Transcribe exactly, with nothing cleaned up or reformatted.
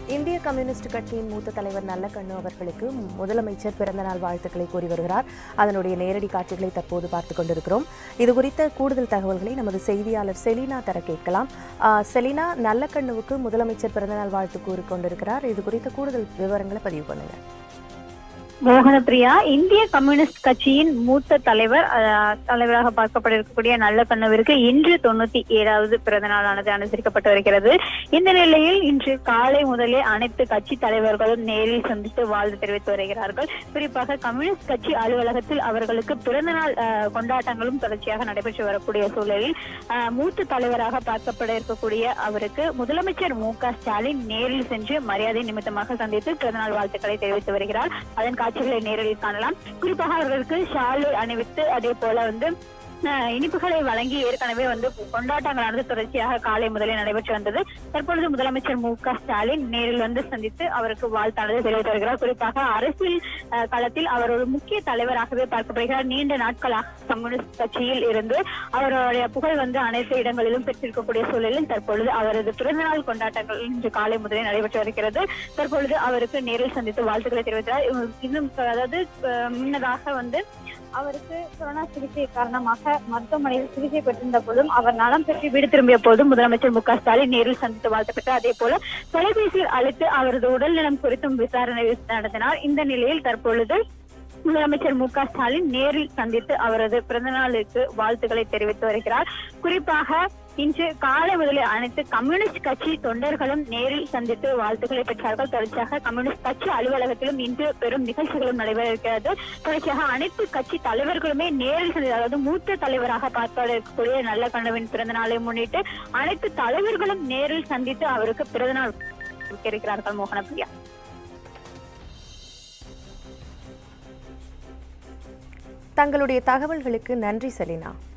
இந்திய கம்யூனிஸ்ட் கட்சியின் மூத்த தலைவர் நல்லக்கண்ணு அவர்களுக்கு முதலமைச்சர் பிறந்தநாள் வாழ்த்துக்களை கூறி வருகிறார். அதனுடைய நேரடி காட்சிகளை தற்போது பார்த்துக் கொண்டிருக்கிறோம். இதுகுறித்த கூடுதல் தகவல்களை நமது செய்தியாளர் செலினா தர கேட்கலாம். செலினா, நல்லக்கண்ணுவுக்கு முதலமைச்சர் பிறந்தநாள் வாழ்த்து கூறி கொண்டிருக்கிறார். இது குறித்த கூடுதல் விவரங்களை பதிவு பண்ணுங்க. மோகனப்பிரியா, இந்திய கம்யூனிஸ்ட் கட்சியின் மூத்த தலைவர் தலைவராக பார்க்கப்பட இருக்கக்கூடிய நல்லக்கண்ணுவிற்கு இன்று தொண்ணூத்தி ஏழாவது பிறந்த நாளானது அனுசரிக்கப்பட்டு வருகிறது. இந்த நிலையில் இன்று காலை முதலே அனைத்து கட்சி தலைவர்களும் நேரில் சந்தித்து வாழ்த்து தெரிவித்து வருகிறார்கள். குறிப்பாக கம்யூனிஸ்ட் கட்சி அலுவலகத்தில் அவர்களுக்கு பிறந்த நாள் கொண்டாட்டங்களும் தொடர்ச்சியாக நடைபெற்று வரக்கூடிய சூழலில் மூத்த தலைவராக பார்க்கப்பட இருக்கக்கூடிய அவருக்கு முதலமைச்சர் மு க ஸ்டாலின் நேரில் சென்று மரியாதை நிமித்தமாக சந்தித்து பிறந்தநாள் வாழ்த்துக்களை தெரிவித்து வருகிறார். அதன் காட்சிகளை நேரில் காணலாம். குறிப்பாக அவர்களுக்கு ஷாலை அணிவித்து அதே போல வந்து இனிப்புகளை வழங்கி ஏற்கனவே வந்து கொண்டாட்டங்களானது தொடர்ச்சியாக காலை முதலே நடைபெற்று வந்தது. தற்பொழுது முதலமைச்சர் மு க ஸ்டாலின் நேரில் வந்து சந்தித்து அவருக்கு வாழ்த்தானது தெரிவித்து வருகிறார். குறிப்பாக அரசியல் களத்தில் அவர் ஒரு முக்கிய தலைவராகவே பார்க்கப்படுகிறார். நீண்ட நாட்களாக கம்யூனிஸ்ட் கட்சியில் இருந்து அவருடைய புகழ் வந்து அனைத்து இடங்களிலும் பெற்றிருக்கக்கூடிய சூழலில் தற்பொழுது அவரது பிறந்தநாள் கொண்டாட்டங்கள் இன்று காலை முதலே நடைபெற்று வருகிறது. தற்பொழுது அவருக்கு நேரில் சந்தித்து வாழ்த்துக்களை தெரிவித்தார். இன்னும் அதாவது முன்னதாக வந்து அவருக்கு கொரோனா சிகிச்சை காரணமாக மருத்துவமனையில் சிகிச்சை பெற்றிருந்த போதும் அவர் நலம் பெற்று வீடு திரும்பிய போதும் முதலமைச்சர் மு க ஸ்டாலின் நேரில் சந்தித்து வாழ்த்து பெற்றார். அதே போல தொலைபேசியில் அழைத்து அவரது உடல் நலம் குறித்தும் விசாரணை நடத்தினார். இந்த நிலையில் தற்பொழுது முதலமைச்சர் மு க ஸ்டாலின் நேரில் சந்தித்து அவரது பிறந்த நாளுக்கு வாழ்த்துக்களை தெரிவித்து வருகிறார். குறிப்பாக இன்று காலை முதலே அனைத்து கம்யூனிஸ்ட் கட்சி தொண்டர்களும் நேரில் சந்தித்து வாழ்த்துக்களை பெற்றார்கள். தொடர்ச்சியாக கம்யூனிஸ்ட் கட்சி அலுவலகத்திலும் இன்று பெரும் நிகழ்ச்சிகளும் நடைபெற இருக்கிறது. தொடர்ச்சியாக அனைத்து கட்சி தலைவர்களுமே நேரில் சந்தித்து, அதாவது மூத்த தலைவராக பார்க்க இருக்கக்கூடிய நல்லக்கண்ணுவின் பிறந்த நாளை முன்னிட்டு அனைத்து தலைவர்களும் நேரில் சந்தித்து அவருக்கு பிறந்தநாள் இருக்கிறார்கள். மோகனப்பிரியா, தங்களுடைய தகவல்களுக்கு நன்றி செலினா.